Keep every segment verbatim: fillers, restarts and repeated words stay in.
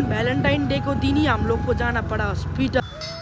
Valentine day को दिन ही हम लोग को जाना पड़ा हॉस्पिटल।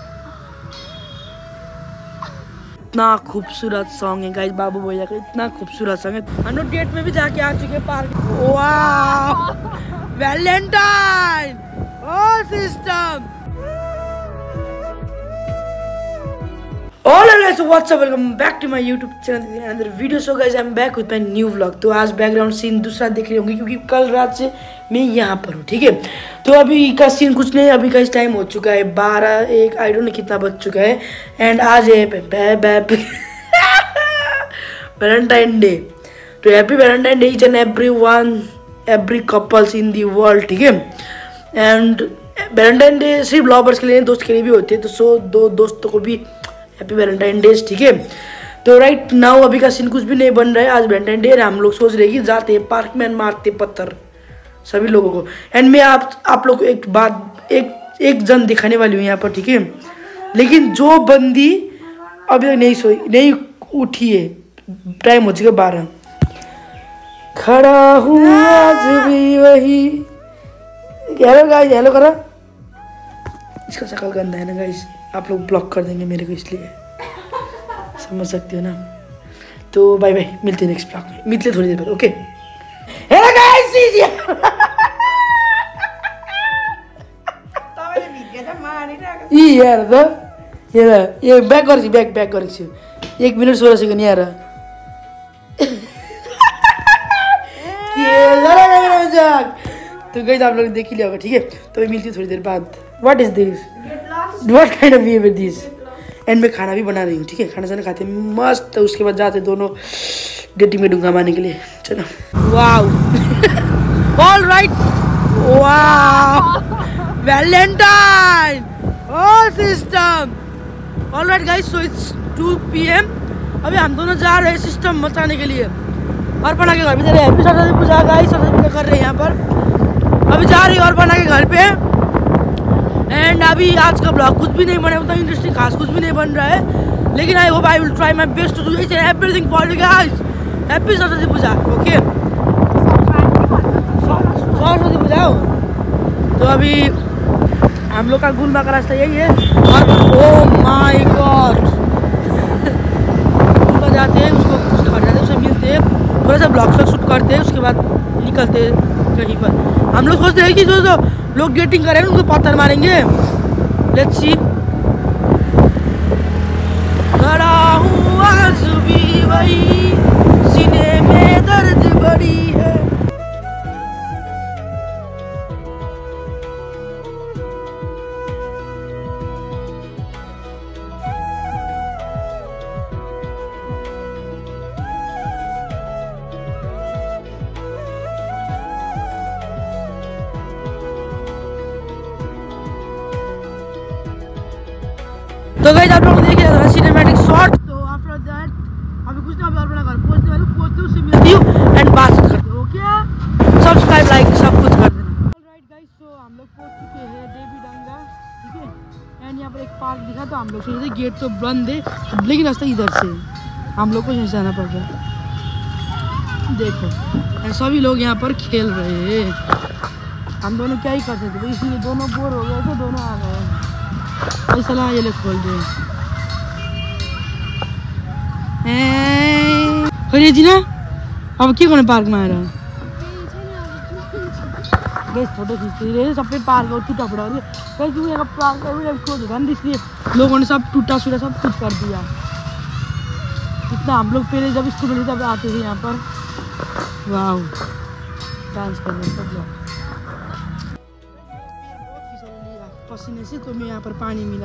इतना खूबसूरत सॉन्ग है गाइस, बाबू भैया का इतना खूबसूरत सॉन्ग है। हम लोग डेट में भी जाके आ चुके पार्क। वाह वैलेंटाइन ओ system. Hello guys, what's up? Welcome back to my YouTube channel another video. So guys, I'm back with my new vlog. तो आज बैकग्राउंड सीन दूसरा देख रहे होंगे क्योंकि कल रात से मैं यहाँ पर हूँ, ठीक है। तो अभी का सीन कुछ नहीं, अभी का इस टाइम हो चुका है बारह एक, आई डोंट नो कितना बज चुका है। एंड आज है वैलेंटाइन डे। तो happy valentine day each and every one, every couples in the world, ठीक है। एंड वैलेंटाइन डे सिर्फ लवर्स के लिए, दोस्त के लिए भी होते हैं। तो सो दो दोस्तों को भी हैप्पी वैलेंटाइन डे, ठीक है। तो राइट नाउ अभी का सीन कुछ भी नहीं बन रहा है। आज वैलेंटाइन डे हम लोग सोच रहे हैं कि जाते हैं पार्क में मारते पत्थर सभी लोगों को। एंड मैं आप आप लोग को एक बात एक एक जन दिखाने वाली हूँ यहाँ पर, ठीक है। लेकिन जो बंदी अभी तक नहीं सोई नहीं उठी है, टाइम हो चुका बारह, खड़ा हूँ आज भी वही। हेलो गाइस, हेलो करा। इसका शक्ल गंदा है ना गाइस, आप लोग ब्लॉक कर देंगे मेरे को, इसलिए समझ सकते हो ना। तो बाय बाय, मिलते हैं नेक्स्ट ब्लॉग में, मिलते थोड़ी देर पर, ओके। हेलो गाइस, ई यार द ये ये बैक कर बैक बैक कर एक मिनट सोलह सेकंड यार। तो गाइस आप लोग देख ही लिया होगा, ठीक है। तो मिलती है थोड़ी देर बाद। What is this, what kind of behaviour this. And मैं खाना भी बना रही हूँ, ठीक है। खाना साना खाते मस्त, उसके बाद जाते दोनों डेटिंग में डूंगा मारने के लिए। चलो wow all right, wow valentine ओ system. All right guys, so it's two P M. अभी हम दोनों जा रहे हैं सिस्टम मचाने के लिए। और बना के घर पे जा रहे हैं, हैप्पी सरस्वती पूजा गाइस, सरस्वती पूजा कर रहे हैं यहाँ पर। अभी जा रही है और बना के घर पे। एंड अभी आज का ब्लॉग कुछ भी नहीं बना, उतना इंटरेस्टिंग खास कुछ भी नहीं बन रहा है। लेकिन I hope I will try my best to do it and everything for you guys. Happy Saraswati Puja, okay. Saraswati Puja हो। तो अभी हम लोग का गुलबा का रास्ता यही है। और ओ माय गॉड, गुलबा जाते हैं, उसको उसके घर जाते हैं, उससे मिलते हैं, थोड़ा सा ब्लॉग शॉग शूट करते हैं, उसके बाद निकलते हैं कहीं पर। हम लोग सोचते हैं कि जो जो लोग डेटिंग करेंगे उनको पत्थर मारेंगे। Let's see. खड़ा हूँ आज भी वही, सीने में दर्द बड़ी है। तो गाइस आप लोगों ने देख लिया था सिनेमैटिक शॉट। तो आफ्टर दैट अभी कुछ नहीं, अभी अपना घर पहुंचने वाले, पहुंचते उससे मिलती हूँ एंड बात करते हैं, ओके। सब्सक्राइब लाइक सब कुछ कर देना। ऑलराइट गाइस, सो हम लोग पहुंच चुके हैं देवी डंगा, ठीक है। एंड यहाँ पर एक पार्क दिखा, तो हम लोग सोचे थे गेट तो बंद है, लेकिन रास्ता इधर से हम लोग को यहीं से आना पड़ रहा। देखो सभी लोग यहाँ पर खेल रहे हैं। हम दोनों क्या ही कर सकते थे, इसलिए दोनों बोर हो गए थे, दोनों आ गए। ऐसा ये लोग खोल दे खरीद जी ना। अब क्या करने पार्क में आ रहा गैस, फोटो खींचते रहे सब पे पार्क और टूटा पड़ा है पार्क, इसलिए लोगों ने सब टूटा सूटा सब कुछ कर दिया। इतना हम लोग पहले जब स्कूल में तब आते थे यहाँ पर, वाह डांस कर रहे सब लोग पसीने से। तो मैं यहाँ पर पानी मिला,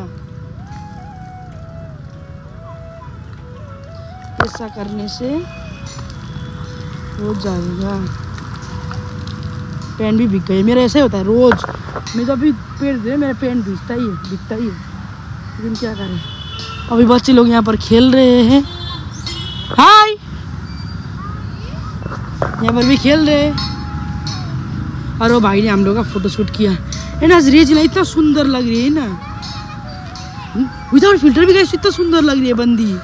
ऐसा करने से हो जाएगा। पेन भी भीग गई, मेरा ऐसा ही होता है रोज। मैं जब भी पेड़ दे मेरा पेन भीगता ही है, भीगता ही है, लेकिन क्या करें। अभी बच्चे लोग यहाँ पर खेल रहे हैं, हाय यहाँ पर भी खेल रहे हैं। और वो भाई ने हम लोग का फोटो शूट किया है ना। रेजिना इतना सुंदर लग रही है ना, विदाउट फिल्टर भी गई इतना सुंदर लग रही है बंदी।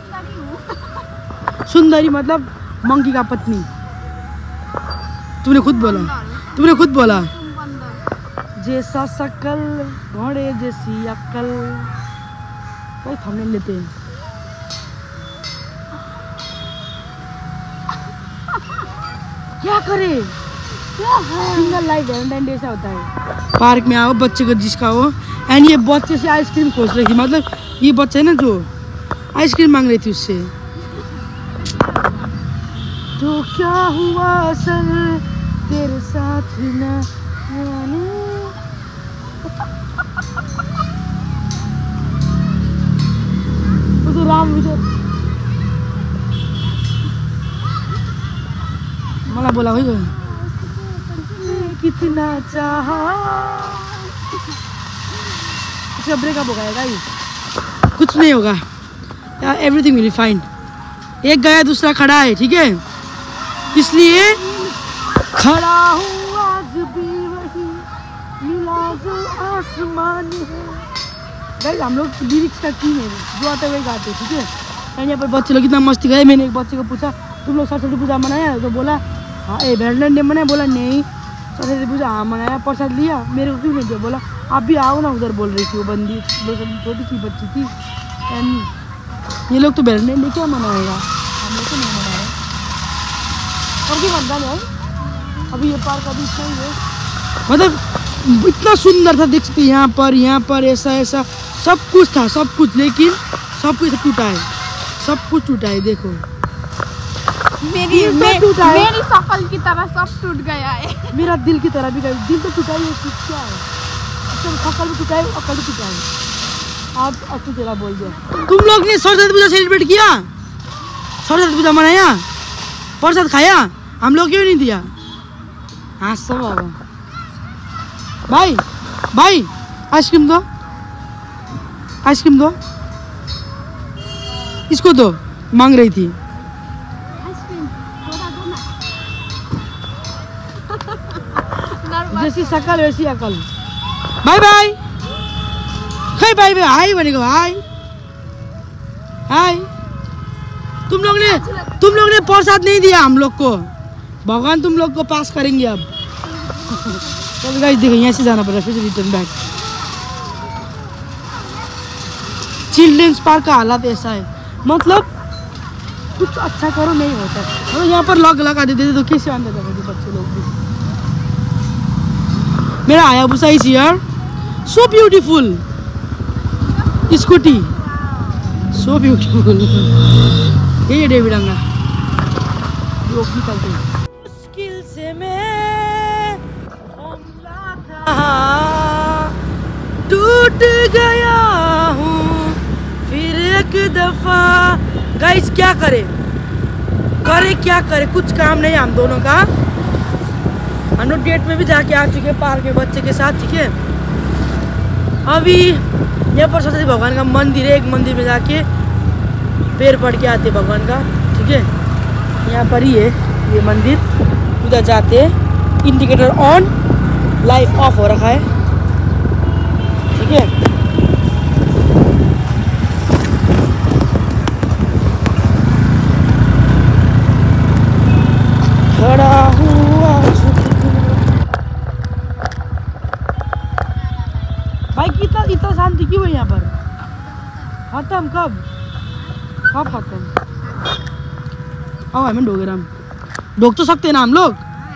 सुंदरी मतलब मंकी का पत्नी। तुमने खुद बोला, तुमने खुद बोला जैसा शकल घोड़े जैसी अक्ल। भाई थंबनेल लेते हैं। क्या करे सिंगल लाइफ वैलेंटाइन डे ऐसा होता है। पार्क में आओ बच्चे को जिसका हो एंड ये बच्चे से आइसक्रीम खोज रही थी, मतलब ये बच्चा है ना जो आइसक्रीम मांग रही थी उससे। तो क्या हुआ असल तेरे साथ ना तो राम विजय मला बोला भाई कितना चाहा। इसका ब्रेकअप हो गया गाइस, कुछ नहीं होगा यार, एवरीथिंग विल बी फाइन। एक गया दूसरा खड़ा है, ठीक है, इसलिए खड़ा हूँ आज भी वही मिला जो आसमान है। गाइस हम लोग लिरिक्स का की है जो आता है वही गाते, ठीक है। एंड यहाँ पर बच्चे लोग इतना मस्ती गए। मैंने एक बच्चे को पूछा तुम लोग सरस्वती पूजा मनाया, तो बोला हाँ ए वैलेंटाइन डे मनाया, बोला नहीं सरस्वती पूजा हाँ मनाया, प्रसाद लिया, मेरे को क्यों नहीं दिया, बोला आप भी आओ ना उधर, बोल रही थी वो बंदी छोटी सी बच्ची थी। एंड ये लोग तो वैलेंटाइन डे क्या मनाएगा, हम लोग तो नहीं मना रहे, कभी बनता नहीं। अभी ये पार्क अभी सही है, मतलब इतना सुंदर था, देख सकते यहाँ पर यहाँ पर ऐसा ऐसा सब कुछ था, सब कुछ, लेकिन सब कुछ टूटा है, सब कुछ टूटा है। देखो मेरी मे, मेरी शकल की तरह सब टूट गया है। मेरा दिल की तरह भी गया, दिल तो टूटा ही है, क्या है, शकल भी टूटा है, अकल भी टूटा है। आप अच्छी तरह बोल दिया। तुम लोग ने सरस्वती पूजा सेलिब्रेट किया, सरस्वती पूजा मनाया, प्रसाद खाया, हम लोग क्यों नहीं दिया। हाँ सब बाबा भाई भाई आइसक्रीम दो, आइसक्रीम दो, इसको दो, मांग रही थी। जैसी शकल वैसी अकल। Bye bye, hi bye bye, hi बनेगा, हाय हाय। तुम लोग ने तुम लोग ने प्रसाद नहीं दिया हम लोग को, भगवान तुम लोग को पास करेंगे अब। तो गाइस देखो यहाँ से जाना पड़ा, फिर रिटर्न बैक। चिल्ड्रंस पार्क का हालत ऐसा है, मतलब कुछ अच्छा करो नहीं होता, मतलब यहाँ पर लॉक लगा देते थे तो कैसे आने लगे बच्चे लोग भी। मेरा Hayabusa is here, so beautiful scooty, so beautiful. ये डेविडंगा लोग निकलते हैं। मुश्किल से मैं संभला था, टूट गया हूँ फिर एक दफा। गाइस क्या करे करे क्या करे, कुछ काम नहीं हम दोनों का। हम लोग डेट में भी जाके आ चुके हैं पार्क में बच्चे के साथ, ठीक है। अभी यहाँ पर सरस्वती भगवान का मंदिर है, एक मंदिर में जाके पैर पड़ के आते भगवान का, ठीक है। यहाँ पर ही है ये मंदिर, उधर जाते हैं। इंडिकेटर ऑन, लाइट ऑफ हो रखा है, ठीक है। खड़ा हुआ भाई, कितना इतना शांति क्यों है यहाँ पर। खत्म कब कब खत्म। आओ हमें डोगे हम डोग तो सकते हैं ना हम लोग।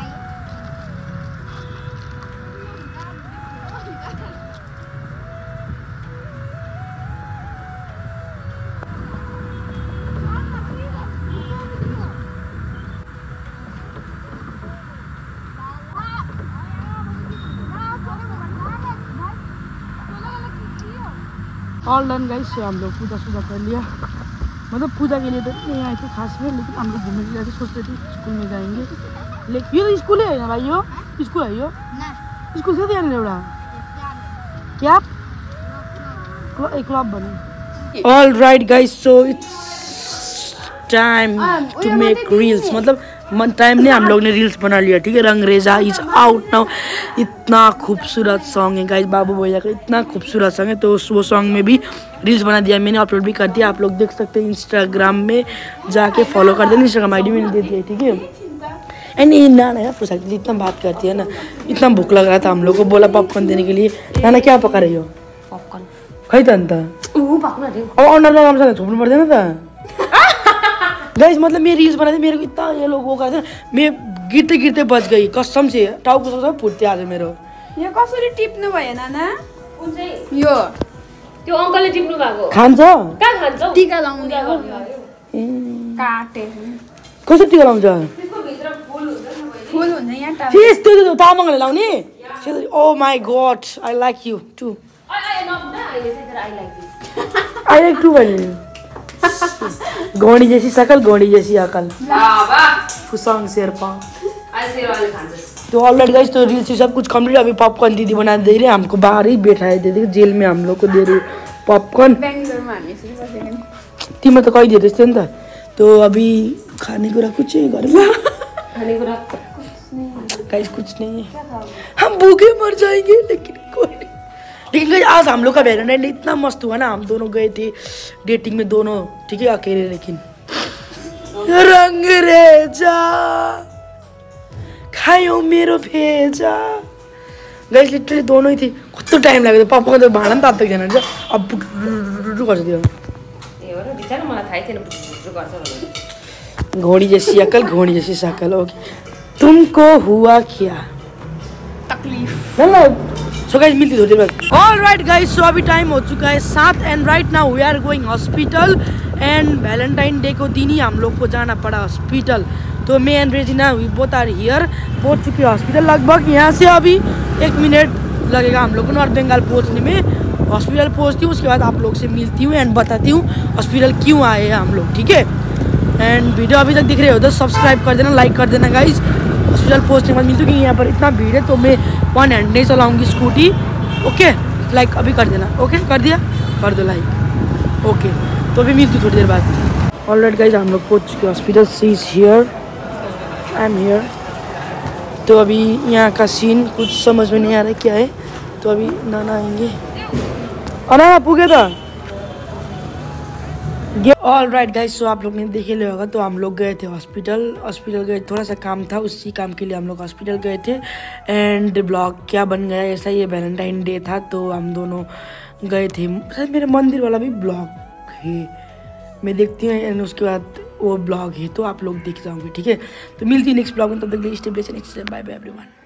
ऑल डन गाइस, हम लोग पूजा सूजा कर लिया, मतलब पूजा के लिए तो नहीं आए थे खास में, लेकिन हम लोग घूमने के लिए सोच रहे थे स्कूल में जाएंगे। लेकिन ये तो स्कूल है ना भाई, यो स्कूल है, यो स्कूल से जाने रहा क्या एक क्लब बने। All right guys, so it's time to make reels, मतलब मन टाइम ने हम लोग ने रील्स बना लिया, ठीक है। रंगरेजा इज आउट नाउ, इतना खूबसूरत सॉन्ग है गाइस, बाबू भैया का इतना खूबसूरत सॉन्ग है। तो वो सॉन्ग में भी रील्स बना दिया मैंने, अपलोड भी कर दिया, आप लोग देख सकते हैं। इंस्टाग्राम में जाके फॉलो कर देना, इंस्टाग्राम आई डी मैंने दे दिया, ठीक है। नहीं नाना यार फुसा इतना बात करती है ना, इतना भूख लग रहा था हम लोग को, बोला पॉपकॉर्न देने के लिए। नाना क्या पका रही हो? पॉपकॉर्न खै त अन्त अब अन्डर राम्रोसँग छोप्नु पर्दैन त गाइस। मतलब मैं रील्स बनाते मेरे को इतना ये लोग वो करते मैं गिरते गिरते बच गई कसम से, टाउको सब फुट्थ्यो आज मेरो। यो कसरी टिप्नु भयो नाना? यो त्यो अंकलले टिप्नु भएको खान्छ कहाँ खान्छ? टिका लाउने हो काटे कसरी टिका लाउँछ? त्यसको भित्र फुल हुन्छ नि, फुल हुन्छ यहाँ टाउ फेस त्यो त्यो तामाङले लाउने। Oh my god I like you too. I I not ना I say I like this I like too भन्ने घोडी जैसी शकल घोडी जैसी अकल बाबा फुसाङ शेर्पा आई से वाले खान्छ। तो ऑलरेडी गाइस तो रील्स सब कुछ कंप्लीट। अभी पॉपकॉर्न दीदी बना दे रही है हमको, बाहर ही बैठाए दे दी जेल में हम लोग को दे रही पॉपकॉर्न। बेंगलोरमा हामी यसरी बसेको तिमी तो कही दे रहे थे। तो अभी खाने को कुछ है घर में, खाने को गाइस कुछ नहीं है, हम भूखे मर जाएंगे लेकिन कोई नहीं। लेकिन गाइस आज हम लोग का वैलेंटाइन डे इतना मस्त हुआ ना, हम दोनों गए थे डेटिंग में दोनों, ठीक है अकेले, लेकिन रंग रेजा खायो मेरो भेजा। गाइस लिटरली दोनों ही थे, कस्तो टाइम लाग्यो पापा तो भाँडा पनि तात्दै थिएन रहेछ। अब बुटुटुटु गर्छ त्यो ए हो र बिचारा मलाई थाहै थिएन बुटुटु गर्छ भनेर। घोड़ी जैसी अकल घोड़ी जैसी शकल। ओके तुमको हुआ क्या तकलीफ सो गाइस मिलती थोड़ी देर बाद। ऑल राइट गाइस सो अभी टाइम हो चुका है सात and right now we are going hospital and valentine day को दिन ही हम लोग को जाना पड़ा हॉस्पिटल। तो मैं and Regina we both are here, पहुंच चुके हॉस्पिटल। लगभग यहाँ से अभी एक मिनट लगेगा हम लोग को नॉर्थ बंगाल पहुँचने में। हॉस्पिटल पहुँचती हूँ उसके बाद आप लोग से मिलती हूँ एंड बताती हूँ हॉस्पिटल क्यों आए हैं हम लोग, ठीक है। एंड वीडियो अभी तक दिख रहे हो तो सब्सक्राइब कर देना, लाइक कर देना गाइज। हॉस्पिटल पहुँचने के बाद मिलती हूँ कि यहाँ पर इतना भीड़ है तो मैं वन हैंड नहीं चलाऊँगी स्कूटी। ओके लाइक अभी कर देना, ओके कर दिया कर दो लाइक। ओके तो अभी मिलती हूँ थोड़ी देर बाद। ऑलराइट गाइज हम लोग पहुँच चुके hospital, she is here I am here. तो अभी यहाँ का सीन कुछ समझ में नहीं आ रहा है क्या है, तो अभी नाना आएंगे। अना पुगे था ऑल राइट गाइस सो आप लोग ने देखे ले होगा तो हम लोग गए थे हॉस्पिटल। हॉस्पिटल गए, थोड़ा सा काम था, उसी काम के लिए हम लोग हॉस्पिटल गए थे। एंड ब्लॉग क्या बन गया ऐसा, ये वैलेंटाइन डे था तो हम दोनों गए थे। शायद मेरे मंदिर वाला भी ब्लॉग है, मैं देखती हूँ एंड उसके बाद वो ब्लॉग है तो आप लोग देख जाओगे, ठीक है। तो मिलती है नेक्स्ट ब्लॉग में, तब तक stay blessed, bye bye everyone.